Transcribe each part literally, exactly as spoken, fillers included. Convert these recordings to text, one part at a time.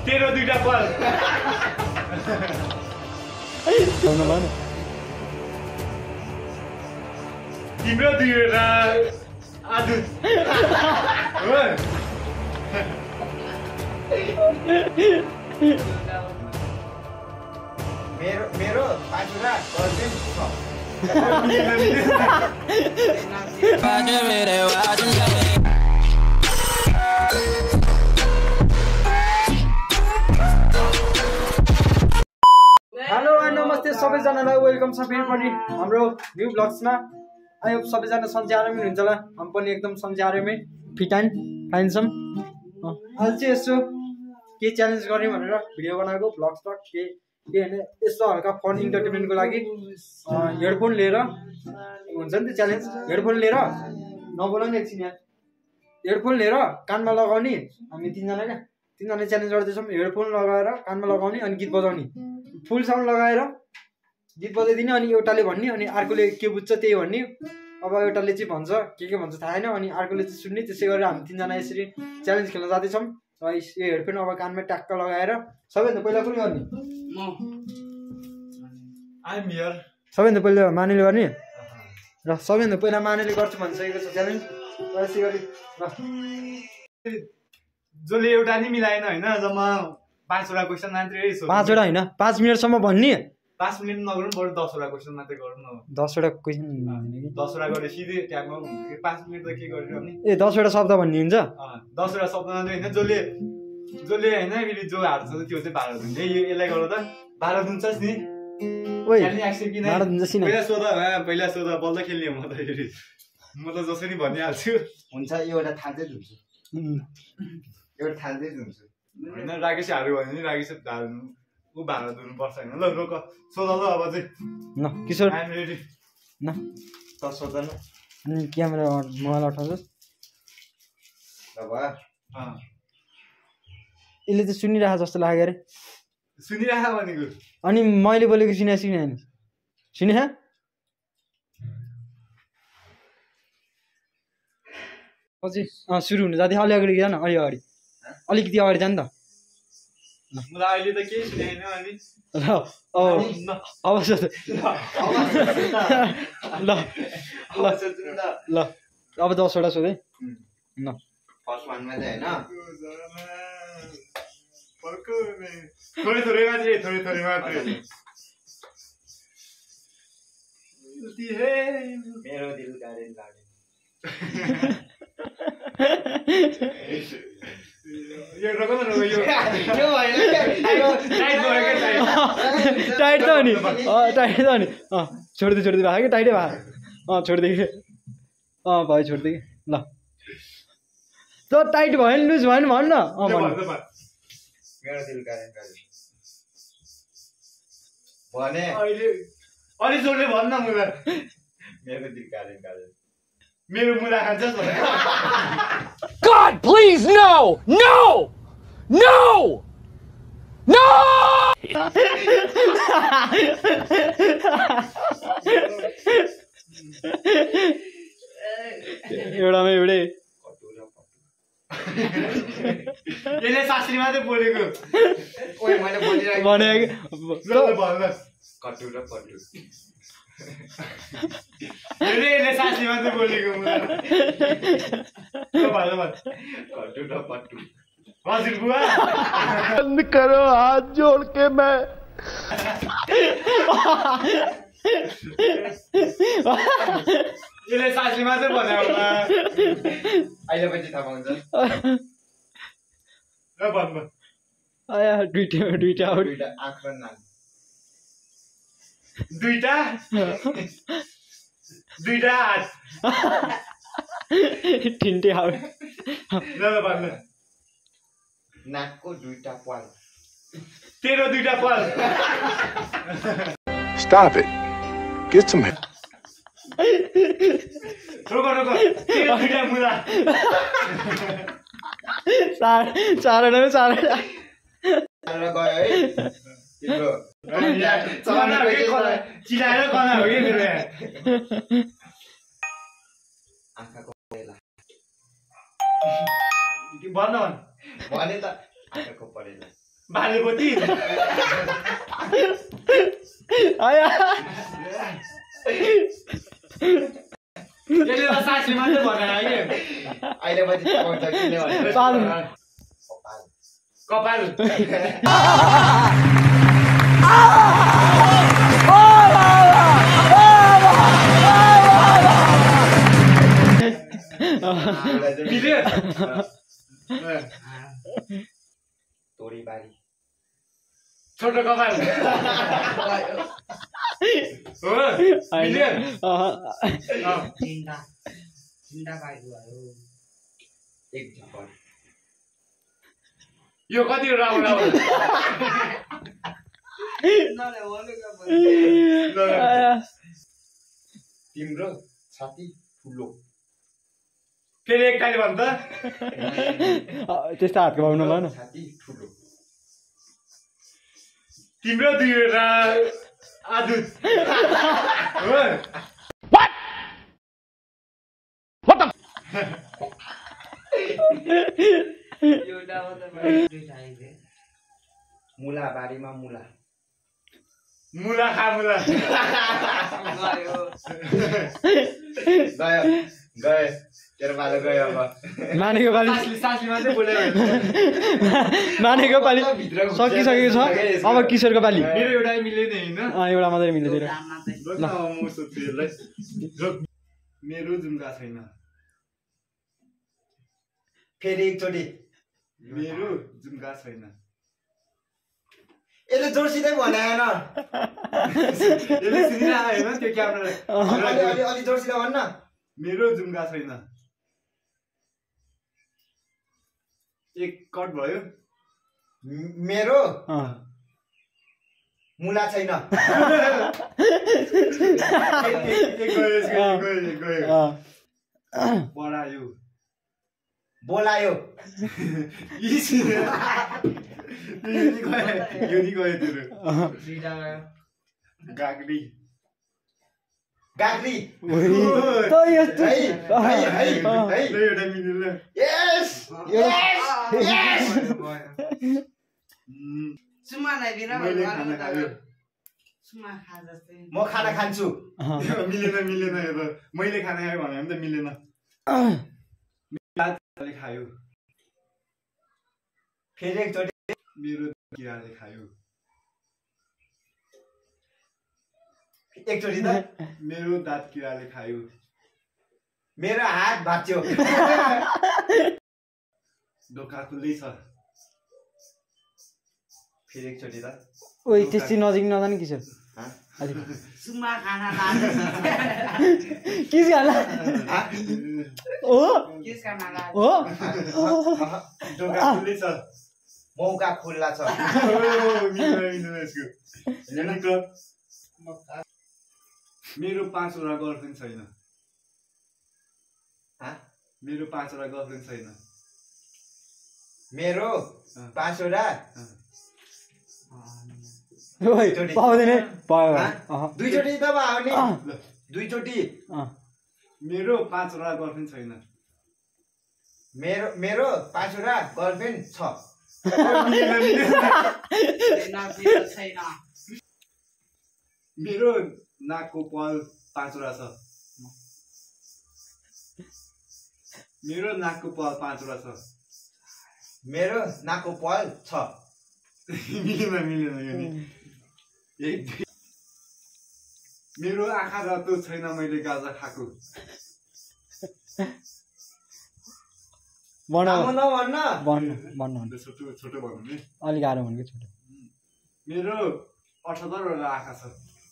तेरो दुईटा पल तिम्रो दुईवटा आज मेरो मेरो पाँचवटा गर्दिन हेलो नमस्ते सबैजनालाई वेलकम छ फेरि पनि हाम्रो न्यू ब्लग्समा। आई होप सबैजना सन्चै आरामै हुनुहुन्छ होला। हामी पनि एकदम सन्चै आरामै फिट एन्ड फाइन छौँ। अहिले चाहिँ यसो के च्यालेन्ज गर्ने भनेर भिडियो बनाएको ब्लग्स ब्लग के के होइन यस्तो हल्का फन इन्टरटेनमेन्टको लागि हेडफोन लिएर हुन्छ नि त च्यालेन्ज। हेडफोन लिएर नबोला नि एकछिन यहाँ हेडफोन लिएर कानमा लगाउने हामी तिनजना क्या तिनजना च्यालेन्ज गर्दैछौँ। हेडफोन लगाएर कानमा लगाउने अनि गीत बजाउने फुल साउन्ड लगाएर गीत बजाइदिने अनि एउटाले भन्ने अनि अर्कोले के बुझ्छ त्यही भन्ने। अब एउटाले चाहिँ भन्छ के के भन्छ थाहा छैन अनि अर्कोले चाहिँ सुन्ने। त्यसै गरेर हामी तिनजना यसरी च्यालेन्ज खेल्न जाँदैछौँ। र यो हेडफोन अब कानमा ट्याक्क लगाएर सबैभन्दा पहिला कुन गर्ने सबैभन्दा पहिला मानेले गर्ने र सबैभन्दा पहिला मानेले गर्छु भनिसकेको छ च्यालेन्ज। यसै गरी जसले एउटा नि मिलाएन होइन जम्मा पाँचवटा क्वेसन मात्रै पाँचवटा होइन पाँच मिनटसम्म भन्ने पाँच मिनट नगरौँ बरु दसवटा क्वेसन मात्रै गरौँ न। दसवटा क्वेसन दसवटा गरेर सिधै ट्यागमा हुन्छ कि पाँच मिनट त के गरिरहने ए दसवटा शब्द भन्ने हुन्छ। दसवटा शब्द मात्रै होइन जसले जसले होइन फेरि जो हार्छ त्यो चाहिँ भाडा दिन्छ। यो यसलाई गर त भाडा दिन्छस् नि पहिला सोध पहिला सोध बल्ल खेल्ने म त फेरि म त जसरी भनिहाल्छु हुन्छ एउटा थाल्दै धुन्छु एउटा थाल्दै धुन्छु होइन राकेश हाल्यो भने नि राकेश हाल्नु ऊ भाडा दिनुपर्छ होइन। ल रोक सोध ल अब चाहिँ न किशोर आइएम रेडी न त सोध न अनि क्यामेरा मोबाइल अठाउँछ यसले चाहिँ सुनिरहेको जस्तो लाग्यो अरे सुनिरहेको भनेको अनि मैले बोलेको सुने सुने होइन सुने पछि अँ सुरु हुनु जाँदै अलि अगाडि जान अलि अगाडि अलिकति अगाडि जानु त मलाई अहिले त केही सुनेन अनि ल अब सोध ल ल अब दसवटा सोध है ल फर्स्ट वानमा चाहिँ होइन थोरै थोरै मात्रै थोरै थोरै मात्रै मेरो दिल गाडी गाडी टाइट त नि टाइट त नि अँ छोडिदिए छोडिदिए भयो कि टाइटै भयो अँ छोडिदिए कि अँ भयो छोडिदिए कि ल त टाइट भयो नि लुज भयो नि भन् न अँ भन्नु मेरो दिल गाडी गाडी भने अहिले अलि जोडले भन् न मुला मेरो दिल गाडी गाडी मेरो मुला खान्छस् भने God, please, no! No! No! No! एउटामा एउटै यसले शास्त्री मात्रै बोलेको ओइ मैले बोलिरहेको भने कटु र पटु यसले शास्त्री मात्रै बोलेको कटु र पटु हजुर बुवा बंद करो हाथ जोड़ के मैं यसले शास्त्री मात्रै भन्यो होला अहिले पनि थाहा पाउँछ र भन्नु आया दुईटा दुईटा आउट दुईटा आँख र नाक दुईटा दुईटा हात तिनटै आउट ल भन्नु नाकको दुईटा पाल तेरो दुईटा पल Stop it. Get some help. रोको रोको तेरो दुईटा मुला चार चारवटा चारवटा गयो है तिम्रो चिलाएर कना हो कि मेरो आँखाको परेला भन्न भन् भने त आँखाको परेला भालेपोती आया यसले त सासी मात्रै भनेर के अहिले पछि पकाउँछ किन भने पाल कपाल मिल्यो तोरी बारी छोटो कपाल हो मिल्यो चिन्ता चिन्ता पाइयो एक झपट यो कति राम्रो राम्रो तिम्रो छाती ठुलो फेरि एक टाइम भन्छ त्यस्तो हातको भाउ नलाउ न छाती ठुलो तिम्रो दुईवटा आदु हो मुला बारीमा मुला मुला खा मुला गयो गयो तेरो पालो गयो अब मानेको पालि सासली सासली मात्रै बोल्यो मानेको पालि सकिसकेको छ अब किशोरको पालि मेरो एउटा मिल्दैन हैन अँ एउटा मात्रै मिल्यो तेरो ल म सोध्छु यसलाई मेरो जुम्का छैन फेरि एकचोटि मेरो जुम्का छैन यसले जोडसिँदै भनेन यसले सुनिरहेको हैन त्यो क्यामेरा अलि अलि अलि जोडसिँदै भन्न मेरो जुम्का छैन एक कट भयो मेरो अँ मुला छैन एक गयो गयो गयो अँ बढायो बोलायो इस यो नि गयो यो नि गयो तेरो गाग्री गाग्री त यस्तो है है है ल है एउटा मिलेन यस यस यस सुमालाई बिना मैले खाना खायो सुमा खा जस्तै म खाना खान्छु मिलेन मिलेन यो त मैले खाना खायो भने पनि त मिलेन खायो फेरि एकचोटि मेरो किराले खायो एकचोटि त मेरो दाँत किराले खायो मेरो हात भाँच्यो ढोका खुल्दै छ फेरि एकचोटि त ओइ त्यति नजिक नजाने किशोर सुमा खाना लाग्छ किस गाला ओ किस खाना लाग्छ ओ ढोका खुल्दै छ मौका खुल्ला छ मेरो पाँचवटा गर्लफ्रेन्ड छैन मेरो पाँचवटा गर्लफ्रेन्ड छैन मेरो पाँचवटा ओइ पाउँदैन पायो दुईचोटि त भयो नि दुईचोटि मेरो पाँचवटा गर्लफ्रेन्ड छैन मेरो मेरो पाँचवटा गर्लफ्रेन्ड छ छैन मेरो नाकको पाल पाँचवटा छ मेरो नाकको पाल पाँचवटा छ मेरो नाकको पाल छ मिलेन मिलेन यो नि एक मेरो आँखा रातो छैन मैले गाजा खाएको भन भन्न भन्न भन्न भन्न छोटो छोटो भन्नु नि अलिक गाह्रो भन्नु कि छोटो मेरो अठहत्तरवटा आँखा छ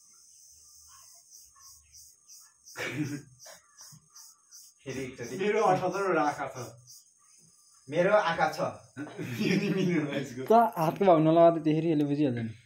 फेरि एकचोटि मेरो अठहत्तरवटा आँखा छ मेरो आँखा छ यो नि मिलेन यसको त हातको भाउ नलगाउँदा त्यसरी यसले बुझिहाल्छ नि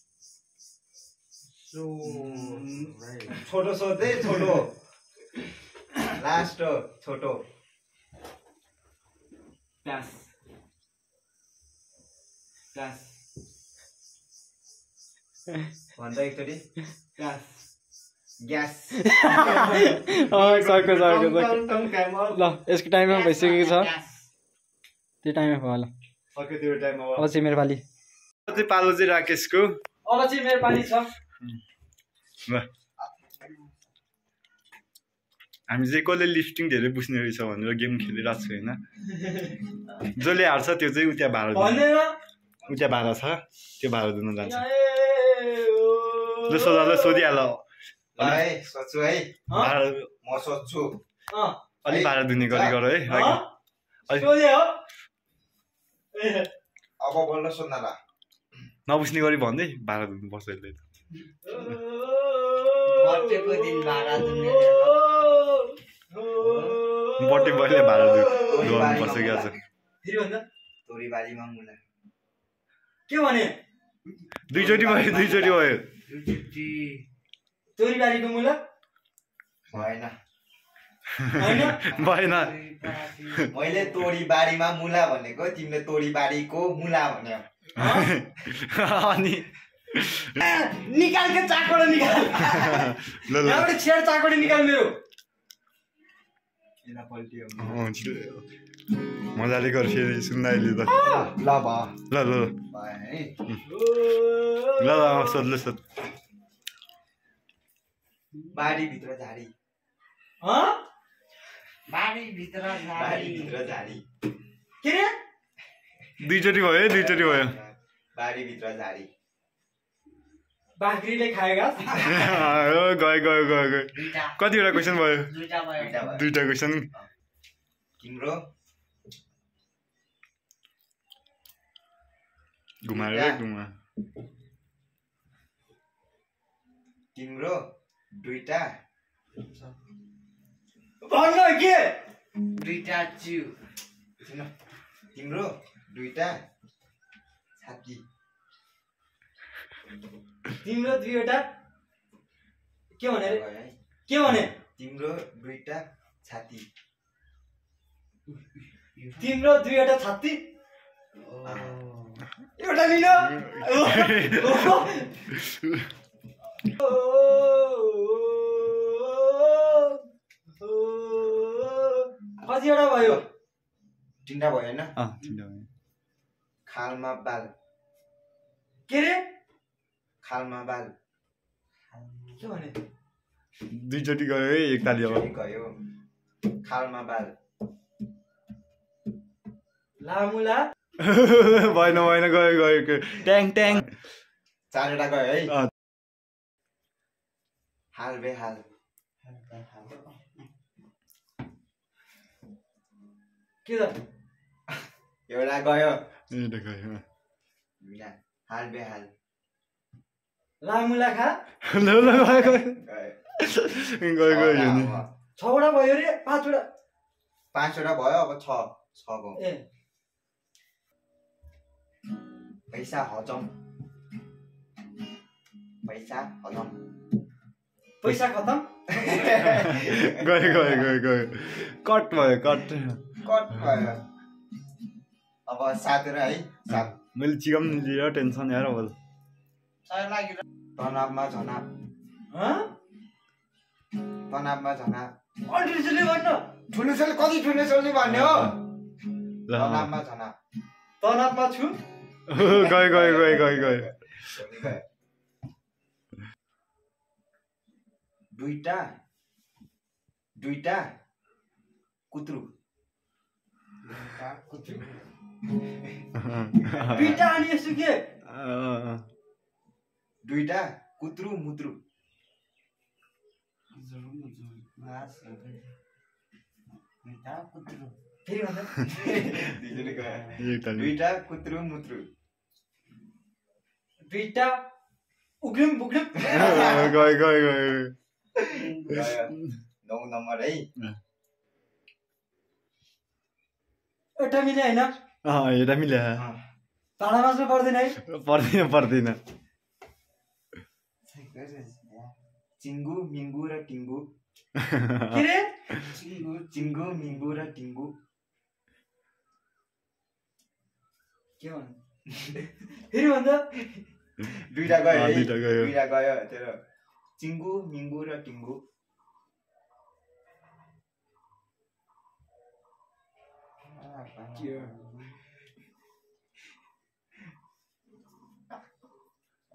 छोटो सोध्दै छोटो लास्ट छोटो प्यास प्यास भन्दा एकचोटि प्यास ग्यास सक्यो सक्यो सक्यो ल यसको टाइममा भइसकेको छ त्यो टाइममा भयो ल सक्यो त्यो टाइममा अब चाहिँ मेरो पालि चाहिँ पालो चाहिँ राकेशको अब चाहिँ मेरो पाली छ ल हामी चाहिँ कसले लिफ्टिङ धेरै बुझ्ने रहेछ भनेर गेम खेलिरहेको छु होइन जसले हार्छ त्यो चाहिँ उता भाडा भनेर उता भाडा छ त्यो भाडा दिनु जान्छ ल सोधा ल सोधिहाल है सोध्छु है भाडा म सोध्छु अँ अलिक भाडा दिने गरी गर है अलि सोधे हो अब बोल्न सोध्न ल नबुझ्ने गरी भन्दै भाडा दिनुपर्छ यसले बर्थडेको दिन भाडा दिने बर्थडे बोयले भाडा गर्नुपर्छ क्या छ फेरि भन्दा तोरीबारीमा मुला के भने दुईचोटि भयो दुईचोटि भयो तोरीबारीको मुला भएन होइन भएन मैले तोरीबारीमा मुला भनेको तिमीले तोरीबारीको मुला भन्यो अनि निकाल के चाकबाट निकाल ल ल यहाँबाट छेड चाकबाट निकाल मेरो किन पल्टियो अँ, छिटो। मजाले गर फेरि सुन्दा अहिले त ल भयो ल ल ल भयो है ल ल अँ, सोध ल सोध बारीभित्र झाडी हँ बारीभित्र झाडी बारीभित्र झाडी के रे दुईचोटि भयो है दुईचोटि भयो बारीभित्र झाडी बाख्रीले खायो घाँस अँ, गयो गयो गयो गयो दुईटा कतिवटा क्वेसन भयो दुईटा भयो दुईटा भयो। दुईटा क्वेसन तिम्रो घुमाएर घुमा तिम्रो दुईटा भन्न के दुईटा च्यु सुन तिम्रो दुईटा छाती तिम्रो दुईवटा के भने रे गयो है के भने तिम्रो दुईटा छाती तिम्रो दुईवटा छाती एउटा लिनु कतिवटा भयो तिनवटा भयो होइन अँ, तिनवटा भयो। खालमा बाल के रे खालमा बाल के भने दुईचोटि गयो है एकताली अब चोरी गयो खालमा बाल लामुला भएन भएन गयो गयो गयो ट्याङ ट्याङ चारवटा गयो है अँ। हाल बेहाल के त एउटा गयो एउटा गयो दुईटा हाल बेहाल लामुला खा ल ल गयो गयो गयो गयो गयो यो नि अब छवटा भयो रे पाँचवटा पाँचवटा भयो अब छ छ गयो ए पैसा हजम पैसा हजम पैसा खतम गयो गयो गयो गयो कट भयो कट कट भयो अब सात र है सात मैले चिकन लिएर टेन्सन यार अब सय लागि तनावमा झनाब हँ तनावमा झनाब अल्टिसले भन्न ठुलो छोरी कति ठुलो छोरी भन्ने हो ल तनावमा झनाब तनावमा छु गयो गयो गयो गयो गयो छोरी गयो दुईटा दुईटा कुत्रु दुईटा कुत्रु दुईटा अनि यसो के अँ, दुईटा कुत्रु मुत्रु फेरि भन्दा दुईजनै गयो। एकताली दुईटा कुत्रु मुत्रु दुईटा उग्रिम बुग्रिम गयो गयो गयो गयो नौ नम्बर है एउटा मिले होइन अँ एउटा मिल्या भाडा बाँच्नु पर्दैन है पर्दैन पर्दैन चिङ्गु मिङ्गु र टिङ्गु के रे चिङ्गु चिङ्गु मिङ्गु र टिङ्गु के भन्नु फेरि भन्दा दुईटा गयो अँ, है दुईटा गयो। दुईटा गयो तेरो चिङ्गु मिङ्गु र टिङ्गु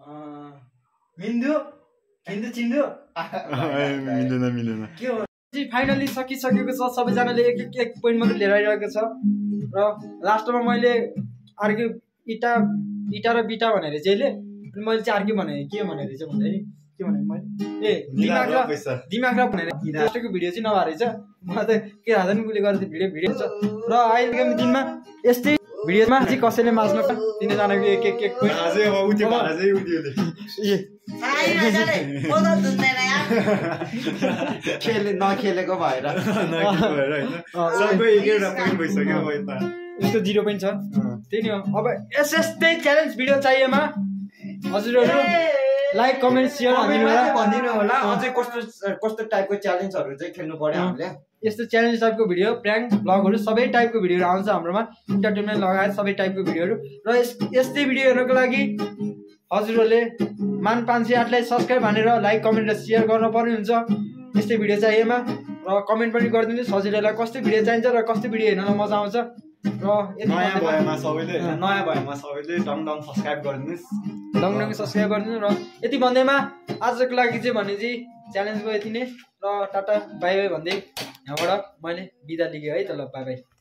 मिन्दु हिन्दू चिन्दु मिलेन मिलेन के हो फाइनली सकिसकेको छ सबैजनाले एक एक एक पोइन्ट मात्रै लिएर आइरहेको छ र लास्टमा मैले अर्कै इटा इटा र बिटा भनेर चाहिँ अनि मैले चाहिँ अर्कै भने के भनेर चाहिँ भन्दाखेरि के भने मैले ए दिमाग र दिमाग र भनेर लास्टको भिडियो चाहिँ नभएर रहेछ म त के थाहा नि उसले गरेर भिडियो भिडियो छ र अहिलेको दिनमा यस्तै भिडियोमा चाहिँ कसैले माझ्न तिनजनाको एक एक एक पोइन्ट अझै अब उति भएर चाहिँ उतिले ए खेले नखेलेको भएर भएर हैन सबै एक एउटा पोइन्ट भइसक्यो अब यता यस्तो जिरो पनि छ त्यही नै हो अब यस यस्तै च्यालेन्ज भिडियो चाहिएमा हजुरहरू लाइक कमेन्ट सेयर हानिदिनु होला भनिदिनु होला अझै कस्तो कस्तो टाइपको च्यालेन्जहरू चाहिँ खेल्नु पर्यो हामीले यस्तो च्यालेन्ज टाइपको भिडियो प्र्याङ्क भ्लगहरू सबै टाइपको भिडियोहरू आउँछ हाम्रोमा इन्टरटेनमेन्ट लगायत सबै टाइपको भिडियोहरू र यस यस्तै भिडियो हेर्नको लागि हजुरहरूले मान पाँच सय आठलाई सब्सक्राइब हानेर लाइक कमेन्ट र सेयर गर्न पर्ने हुन्छ यस्तै भिडियो चाहिएमा र कमेन्ट पनि गरिदिनुहोस् हजुरहरूलाई कस्तो भिडियो चाहिन्छ र कस्तो भिडियो हेर्नलाई मजा आउँछ र नयाँ भएमा सबैले नयाँ भएमा सबैले डङ डङ सब्सक्राइब गरिदिनुहोस् डङ डङ सब्सक्राइब गरिदिनु र यति भन्दैमा आजको लागि चाहिँ भने चाहिँ च्यालेन्जको यति नै र टाटा बाई बाई भन्दै यहाँबाट मैले बिदा लिएँ है त ल बाई बाई